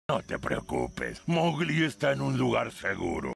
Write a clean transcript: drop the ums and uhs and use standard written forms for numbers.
No te preocupes, Mowgli está en un lugar seguro.